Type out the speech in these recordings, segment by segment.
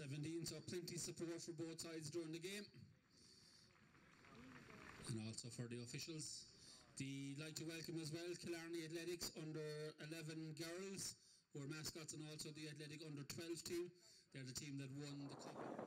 17, so plenty of support for both sides during the game. And also for the officials. I'd like to welcome as well Killarney Athletics under 11 girls, who are mascots, and also the Athletic under 12 team. They're the team that won the cup.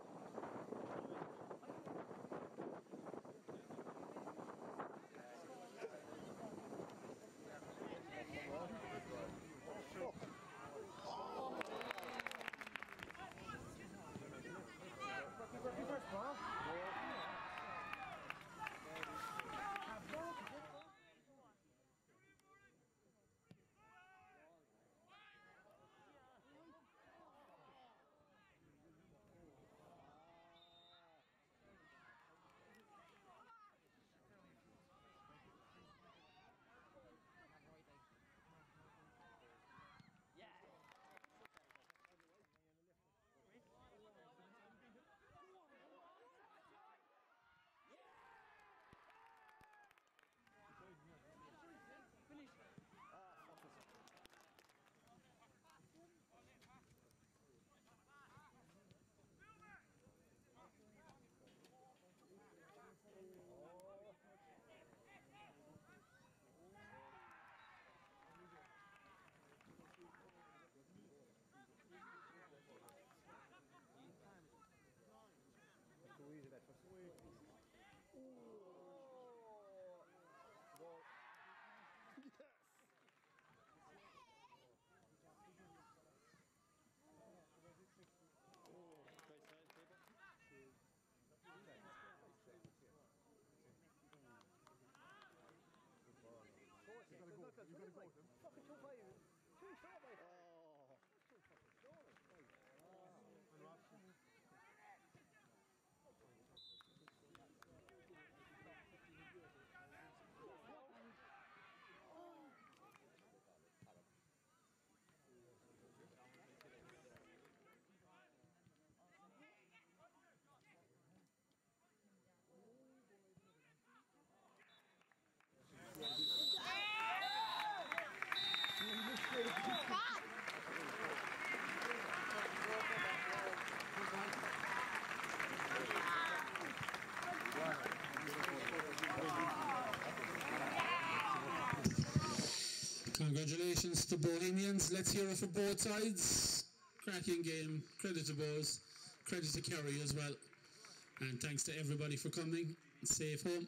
Congratulations to Bohemians. Let's hear it for both sides. Cracking game. Credit to Bohs. Credit to Kerry as well. And thanks to everybody for coming. Safe home.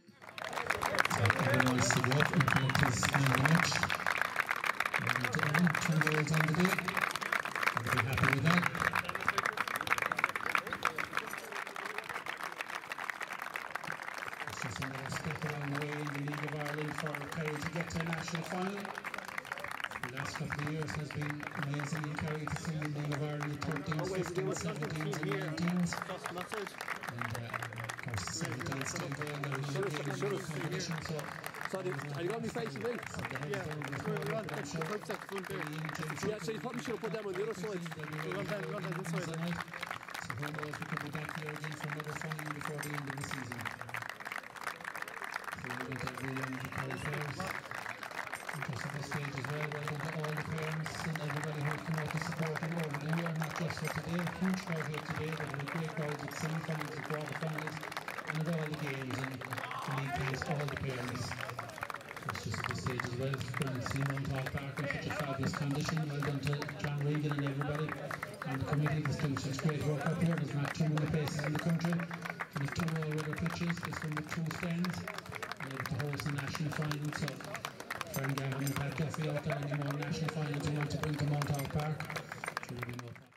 Everyone's to go up and practice in the match. 2 goals on the day. I'll be happy with that. It's just another step along the way in the League of Ireland for Kerry to get to a national final. The last couple of years has been amazing in Kerry to see the League of Ireland 13s, 15s, 17s and 19s. And of course 17s still going, they're really getting the competition. Sorry, are you going to be facing me? Yeah, we're on extra quick section there. Yeah, so you probably should have put them on the other side. We're on that inside. So who knows, we could be back here again for another final before the end of the season. So we're going to have the Kerry players. Just at this stage as well, welcome to all the parents and everybody who's come out to support them over the year, not just for today. Huge crowd here today, but a great crowd at semi-finals, at quarter-finals, and at all the games, and the league thanks all the parents. It's just at this stage as well, it's going to see Montauk Park in such a fabulous condition. Well done to John Regan and everybody and the committee. There's doing such great work up here. There's not too many places in the country. And there's 2 all-weather pitches, this one with 2 stands, and able to host the national final. So Fern Gavin and Pat Duffy out there, any more national finals you want to bring to Montauk Park, sure will be no problem.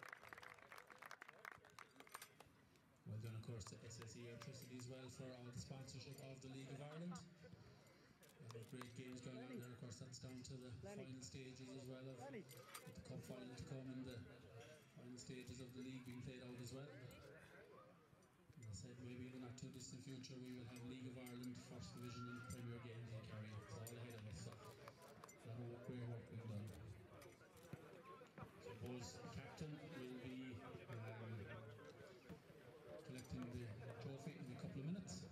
Well done, of course, to SSE Electricity as well for all the sponsorship of the League of Ireland. Great games going on there, of course, that's down to the final stages as well, of with the cup final to come and the final stages of the league being played out as well. As I said, maybe in the not too distant future we will have League of Ireland, First Division and Premier games in Kerry. It's all ahead of us, so a lot of great work being done. So Bohs captain will be collecting the trophy in a couple of minutes.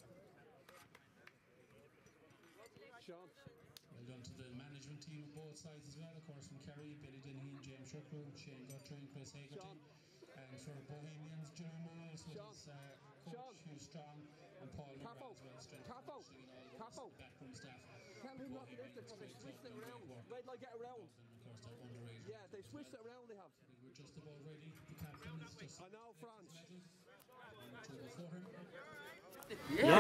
Sean. Well done to the management team of both sides as well, of course, from Kerry, Billy Dennehy and James Shirkroom, Shane Guthrie and Chris Hagerty, and And for Bohemians, Jerry Moles with his coach Hugh Strong and Paul Capo. As well, strength Capo. Capo. backroom staff. Tell him not to lift it because they switched it around. Red light get around. And of course, they're underrated. Yeah, they switched it around, they have. We're just about ready. The captain is just I know, France. to go for him. Yeah.